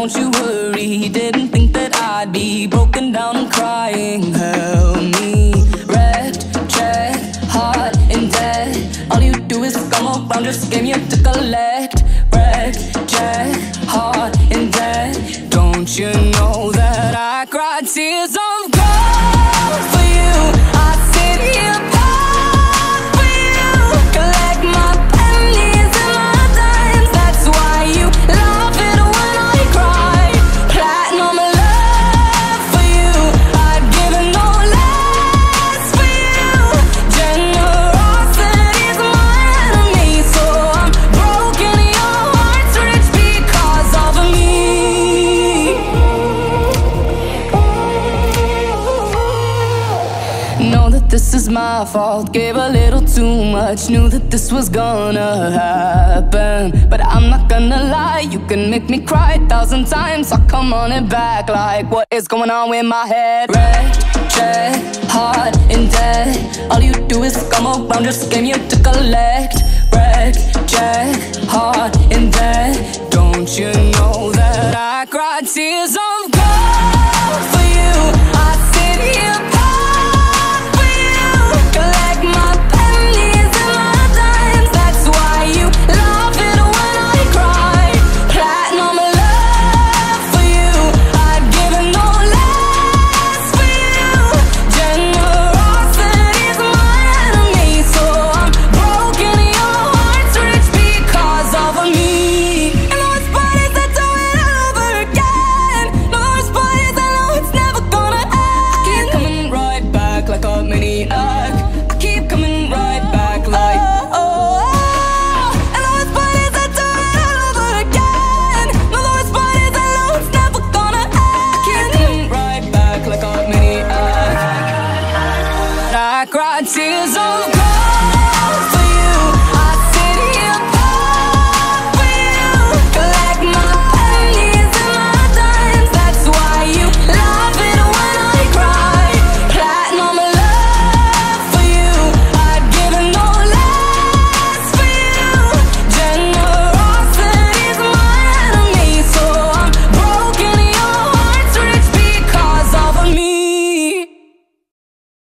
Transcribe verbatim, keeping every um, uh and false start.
don't you worry. Didn't think that I'd be broken down and crying. Help me, wrecked, check, heart in debt. All you do is come around, just came here to collect. Wrecked, check, heart in debt. Don't you know that I cried tears of gold for you? I sit here proud for you, collect my pennies and my dimes. That's why you love it when I cry. Platinum love for you, I'd give it no less for you. Generosity's my enemy, so I'm broken, your heart's rich because of me. Know that this is my fault, gave a little too much. Knew that this was gonna happen, but I'm not gonna lie, you can make me cry a thousand times. I'll come on it back like, what is going on with my head? Red, check, heart in debt. All you do is come around, just came here to collect. Red, check, heart in debt. Don't you know that I cried tears of gold for you? I sit here proud for you, collect my pennies and my dimes. That's why you love it when I cry. Platinum love for you, I'd give it no less for you. Generosity's my enemy, so I'm broken, your heart's rich because of me. And those bodies that do it all over again, those bodies I know it's never gonna end. I keep coming right back like a maniac. I keep coming right back like oh, oh, oh. And those bodies that do it all over again, no, those bodies I know it's never gonna end. I keep coming right back like a maniac. I cried tears of gold